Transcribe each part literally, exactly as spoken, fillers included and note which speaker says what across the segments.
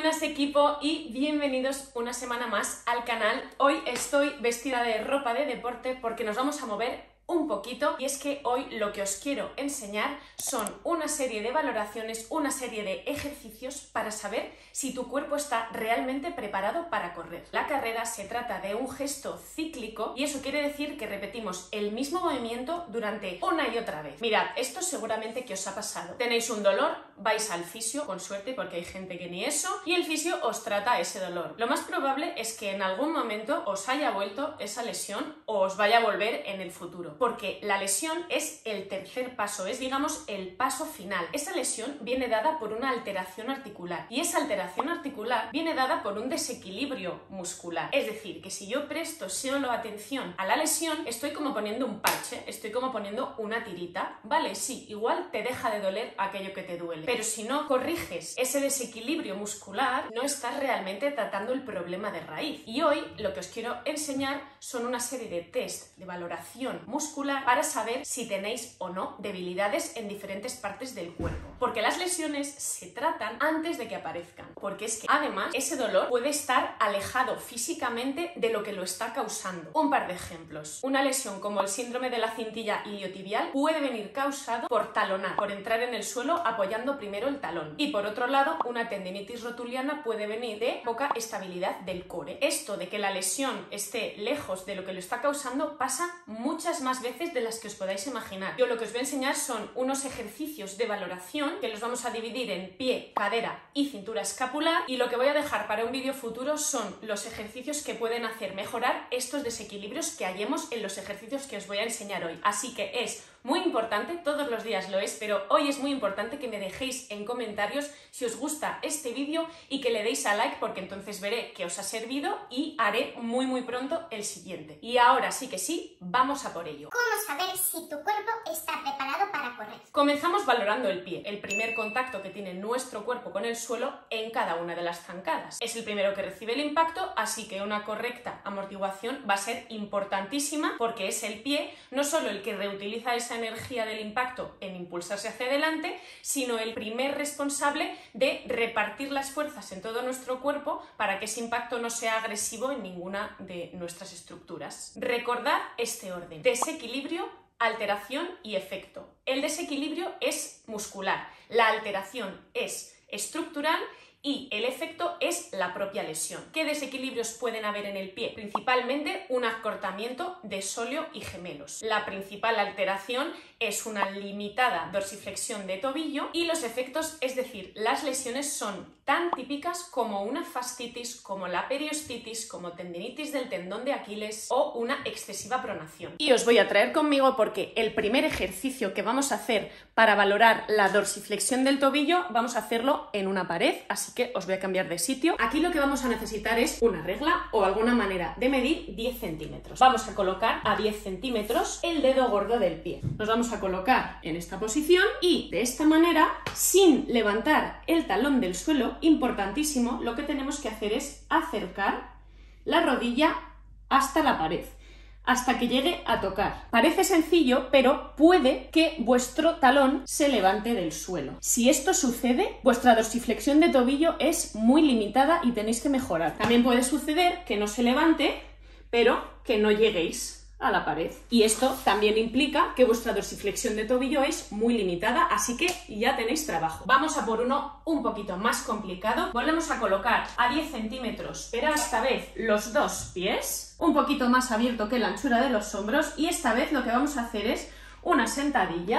Speaker 1: Buenas equipo y bienvenidos una semana más al canal. Hoy estoy vestida de ropa de deporte porque nos vamos a mover un poquito y es que hoy lo que os quiero enseñar son una serie de valoraciones, una serie de ejercicios para saber si tu cuerpo está realmente preparado para correr. La carrera se trata de un gesto cíclico y eso quiere decir que repetimos el mismo movimiento durante una y otra vez. Mirad, esto seguramente que os ha pasado. Tenéis un dolor, vais al fisio, con suerte porque hay gente que ni eso, y el fisio os trata ese dolor. Lo más probable es que en algún momento os haya vuelto esa lesión o os vaya a volver en el futuro. Porque la lesión es el tercer paso, es digamos el paso final. Esa lesión viene dada por una alteración articular y esa alteración articular viene dada por un desequilibrio muscular. Es decir, que si yo presto solo atención a la lesión, estoy como poniendo un parche, estoy como poniendo una tirita. Vale, sí, igual te deja de doler aquello que te duele, pero si no corriges ese desequilibrio muscular, no estás realmente tratando el problema de raíz. Y hoy lo que os quiero enseñar son una serie de test de valoración muscular para saber si tenéis o no debilidades en diferentes partes del cuerpo. Porque las lesiones se tratan antes de que aparezcan. Porque es que además ese dolor puede estar alejado físicamente de lo que lo está causando. Un par de ejemplos. Una lesión como el síndrome de la cintilla iliotibial puede venir causado por talonar, por entrar en el suelo apoyando primero el talón. Y por otro lado, una tendinitis rotuliana puede venir de poca estabilidad del core. Esto de que la lesión esté lejos de lo que lo está causando pasa muchas más veces de las que os podáis imaginar. Yo lo que os voy a enseñar son unos ejercicios de valoración que los vamos a dividir en pie, cadera y cintura escapular, y lo que voy a dejar para un vídeo futuro son los ejercicios que pueden hacer mejorar estos desequilibrios que hallemos en los ejercicios que os voy a enseñar hoy. Así que es muy importante, todos los días lo es, pero hoy es muy importante que me dejéis en comentarios si os gusta este vídeo y que le deis a like, porque entonces veré que os ha servido y haré muy muy pronto el siguiente. Y ahora sí que sí, vamos a por ello.
Speaker 2: ¿Cómo saber si tu cuerpo está preparado para correr?
Speaker 1: Comenzamos valorando el pie, el primer contacto que tiene nuestro cuerpo con el suelo en cada una de las zancadas. Es el primero que recibe el impacto, así que una correcta amortiguación va a ser importantísima porque es el pie no solo el que reutiliza esa energía del impacto en impulsarse hacia adelante, sino el primer responsable de repartir las fuerzas en todo nuestro cuerpo para que ese impacto no sea agresivo en ninguna de nuestras estructuras. Recordad este orden: desequilibrio, alteración y efecto. El desequilibrio es muscular, la alteración es estructural y el efecto es la propia lesión. ¿Qué desequilibrios pueden haber en el pie? Principalmente un acortamiento de sóleo y gemelos. La principal alteración es una limitada dorsiflexión de tobillo y los efectos, es decir, las lesiones son tan típicas como una fascitis, como la periostitis, como tendinitis del tendón de Aquiles o una excesiva pronación. Y os voy a traer conmigo porque el primer ejercicio que vamos a hacer para valorar la dorsiflexión del tobillo vamos a hacerlo en una pared, así que os voy a cambiar de sitio. Aquí lo que vamos a necesitar es una regla o alguna manera de medir diez centímetros. Vamos a colocar a diez centímetros el dedo gordo del pie. Nos vamos a colocar en esta posición y de esta manera, sin levantar el talón del suelo, importantísimo, lo que tenemos que hacer es acercar la rodilla hasta la pared, hasta que llegue a tocar. Parece sencillo, pero puede que vuestro talón se levante del suelo. Si esto sucede, vuestra dorsiflexión de tobillo es muy limitada y tenéis que mejorar. También puede suceder que no se levante, pero que no lleguéis a la pared. Y esto también implica que vuestra dorsiflexión de tobillo es muy limitada, así que ya tenéis trabajo. Vamos a por uno un poquito más complicado. Volvemos a colocar a diez centímetros, pero esta vez los dos pies, un poquito más abierto que la anchura de los hombros, y esta vez lo que vamos a hacer es una sentadilla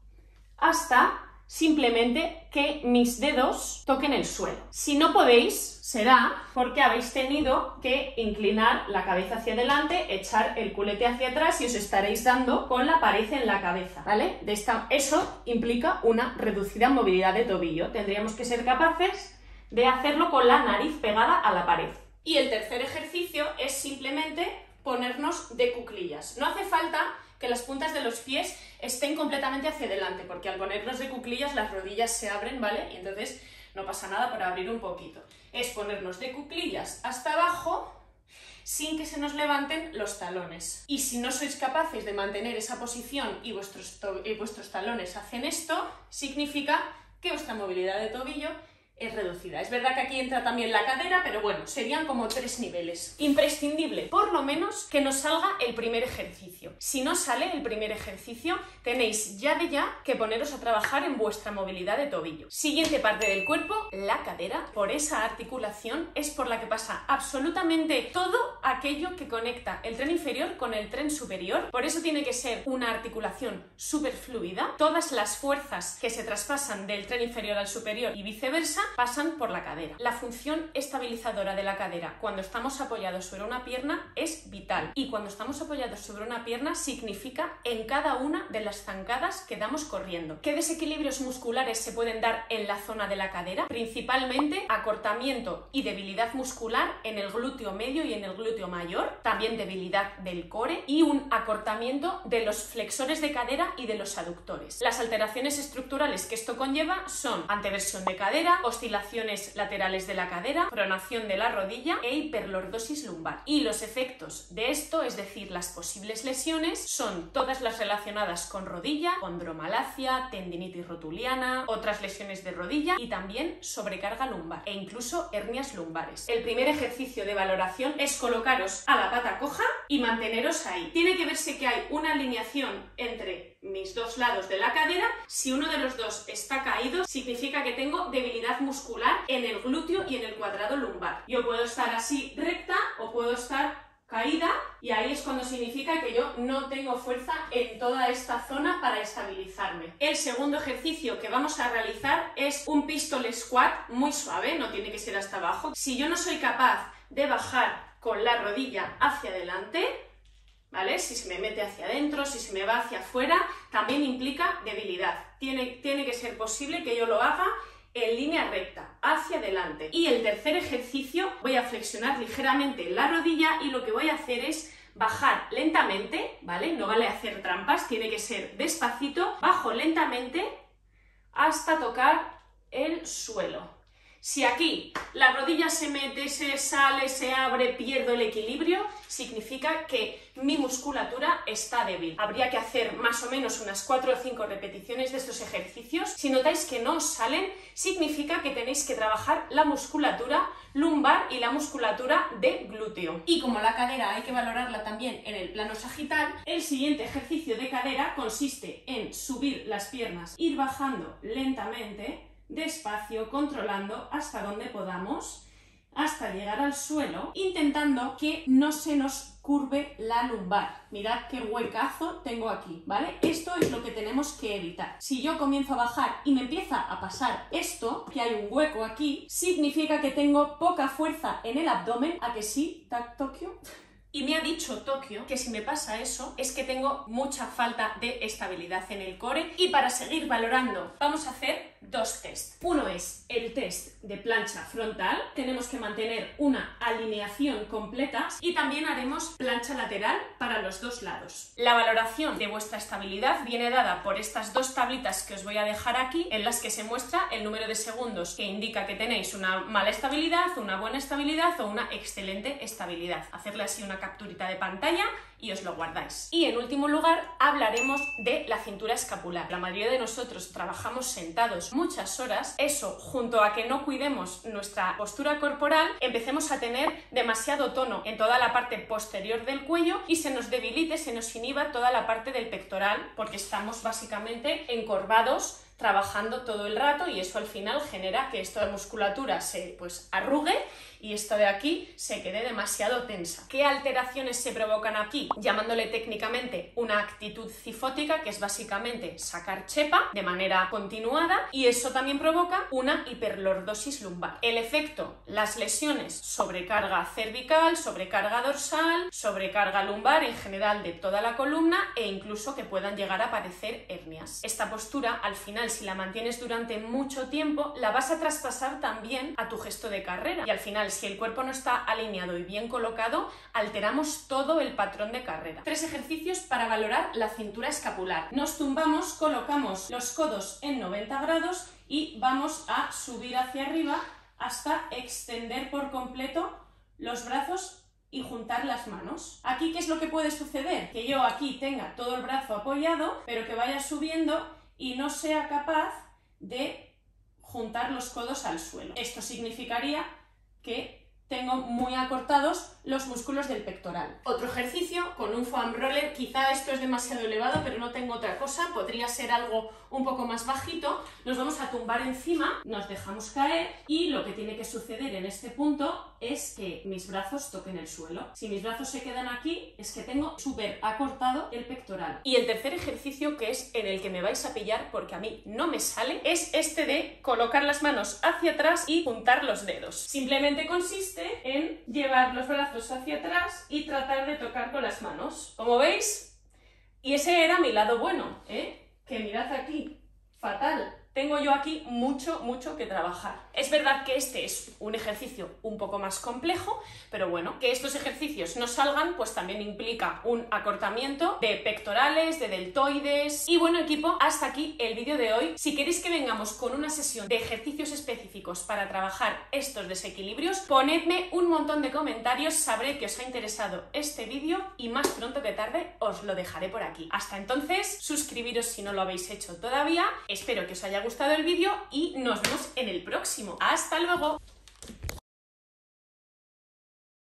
Speaker 1: hasta simplemente que mis dedos toquen el suelo. Si no podéis, será porque habéis tenido que inclinar la cabeza hacia adelante, echar el culete hacia atrás y os estaréis dando con la pared en la cabeza, ¿vale? De esta, eso implica una reducida movilidad de tobillo. Tendríamos que ser capaces de hacerlo con la nariz pegada a la pared. Y el tercer ejercicio es simplemente ponernos de cuclillas. No hace falta que las puntas de los pies estén completamente hacia adelante, porque al ponernos de cuclillas las rodillas se abren, ¿vale? Y entonces no pasa nada por abrir un poquito. Es ponernos de cuclillas hasta abajo sin que se nos levanten los talones. Y si no sois capaces de mantener esa posición y vuestros, y vuestros talones hacen esto, significa que vuestra movilidad de tobillo es reducida. Es verdad que aquí entra también la cadera, pero bueno, serían como tres niveles. Imprescindible, por lo menos, que nos salga el primer ejercicio. Si no sale el primer ejercicio, tenéis ya de ya que poneros a trabajar en vuestra movilidad de tobillo. Siguiente parte del cuerpo, la cadera. Por esa articulación es por la que pasa absolutamente todo aquello que conecta el tren inferior con el tren superior. Por eso tiene que ser una articulación súper fluida. Todas las fuerzas que se traspasan del tren inferior al superior y viceversa pasan por la cadera. La función estabilizadora de la cadera cuando estamos apoyados sobre una pierna es vital, y cuando estamos apoyados sobre una pierna significa en cada una de las zancadas que damos corriendo. ¿Qué desequilibrios musculares se pueden dar en la zona de la cadera? Principalmente acortamiento y debilidad muscular en el glúteo medio y en el glúteo mayor, también debilidad del core y un acortamiento de los flexores de cadera y de los aductores. Las alteraciones estructurales que esto conlleva son anteversión de cadera, oscilaciones laterales de la cadera, pronación de la rodilla e hiperlordosis lumbar. Y los efectos de esto, es decir, las posibles lesiones, son todas las relacionadas con rodilla, condromalacia, tendinitis rotuliana, otras lesiones de rodilla y también sobrecarga lumbar e incluso hernias lumbares. El primer ejercicio de valoración es colocaros a la pata coja y manteneros ahí. Tiene que verse que hay una alineación entre mis dos lados de la cadera. Si uno de los dos está caído, significa que tengo debilidad muscular en el glúteo y en el cuadrado lumbar. Yo puedo estar así recta o puedo estar caída, y ahí es cuando significa que yo no tengo fuerza en toda esta zona para estabilizarme. El segundo ejercicio que vamos a realizar es un pistol squat muy suave, no tiene que ser hasta abajo. Si yo no soy capaz de bajar con la rodilla hacia adelante, ¿vale? Si se me mete hacia adentro, si se me va hacia afuera, también implica debilidad. Tiene, tiene que ser posible que yo lo haga en línea recta, hacia adelante. Y el tercer ejercicio, voy a flexionar ligeramente la rodilla y lo que voy a hacer es bajar lentamente, ¿vale? No vale hacer trampas, tiene que ser despacito, bajo lentamente hasta tocar el suelo. Si aquí la rodilla se mete, se sale, se abre, pierdo el equilibrio, significa que mi musculatura está débil. Habría que hacer más o menos unas cuatro o cinco repeticiones de estos ejercicios. Si notáis que no os salen, significa que tenéis que trabajar la musculatura lumbar y la musculatura de glúteo. Y como la cadera hay que valorarla también en el plano sagital, el siguiente ejercicio de cadera consiste en subir las piernas, ir bajando lentamente, despacio, controlando hasta donde podamos, hasta llegar al suelo, intentando que no se nos curve la lumbar. Mirad qué huecazo tengo aquí, ¿vale? Esto es lo que tenemos que evitar. Si yo comienzo a bajar y me empieza a pasar esto, que hay un hueco aquí, significa que tengo poca fuerza en el abdomen. ¿A que sí, Tac Tokio? Y me ha dicho Tokio que si me pasa eso es que tengo mucha falta de estabilidad en el core. Y para seguir valorando vamos a hacer dos tests. Uno es el test de plancha frontal. Tenemos que mantener una alineación completa y también haremos plancha lateral para los dos lados. La valoración de vuestra estabilidad viene dada por estas dos tablitas que os voy a dejar aquí, en las que se muestra el número de segundos que indica que tenéis una mala estabilidad, una buena estabilidad o una excelente estabilidad. Hacerle así una capturita de pantalla y os lo guardáis. Y en último lugar hablaremos de la cintura escapular. La mayoría de nosotros trabajamos sentados muchas horas. Eso, junto a que no cuidemos nuestra postura corporal, empecemos a tener demasiado tono en toda la parte posterior del cuello y se nos debilite, se nos inhiba toda la parte del pectoral, porque estamos básicamente encorvados trabajando todo el rato, y eso al final genera que esta musculatura se pues arrugue y esto de aquí se quede demasiado tensa. ¿Qué alteraciones se provocan aquí? Llamándole técnicamente una actitud cifótica, que es básicamente sacar chepa de manera continuada, y eso también provoca una hiperlordosis lumbar. El efecto, las lesiones, sobrecarga cervical, sobrecarga dorsal, sobrecarga lumbar en general de toda la columna, e incluso que puedan llegar a aparecer hernias. Esta postura, al final, si la mantienes durante mucho tiempo, la vas a traspasar también a tu gesto de carrera, y al final, si el cuerpo no está alineado y bien colocado, alteramos todo el patrón de carrera. Tres ejercicios para valorar la cintura escapular. Nos tumbamos, colocamos los codos en noventa grados y vamos a subir hacia arriba hasta extender por completo los brazos y juntar las manos. Aquí, ¿qué es lo que puede suceder? Que yo aquí tenga todo el brazo apoyado, pero que vaya subiendo y no sea capaz de juntar los codos al suelo. Esto significaría que tengo muy acortados los músculos del pectoral. Otro ejercicio con un foam roller, quizá esto es demasiado elevado, pero no tengo otra cosa, podría ser algo un poco más bajito. Nos vamos a tumbar encima, nos dejamos caer y lo que tiene que suceder en este punto es que mis brazos toquen el suelo. Si mis brazos se quedan aquí, es que tengo súper acortado el pectoral. Y el tercer ejercicio, que es en el que me vais a pillar porque a mí no me sale, es este de colocar las manos hacia atrás y juntar los dedos. Simplemente consiste en llevar los brazos hacia atrás y tratar de tocar con las manos. Como veis, y ese era mi lado bueno, ¿eh? Que mirad aquí, fatal. Tengo yo aquí mucho, mucho que trabajar. Es verdad que este es un ejercicio un poco más complejo, pero bueno, que estos ejercicios no salgan, pues también implica un acortamiento de pectorales, de deltoides. Y bueno, equipo, hasta aquí el vídeo de hoy. Si queréis que vengamos con una sesión de ejercicios específicos para trabajar estos desequilibrios, ponedme un montón de comentarios, sabré que os ha interesado este vídeo y más pronto que tarde os lo dejaré por aquí. Hasta entonces, suscribiros si no lo habéis hecho todavía. Espero que os haya gustado gustado el vídeo y nos vemos en el próximo. ¡Hasta luego!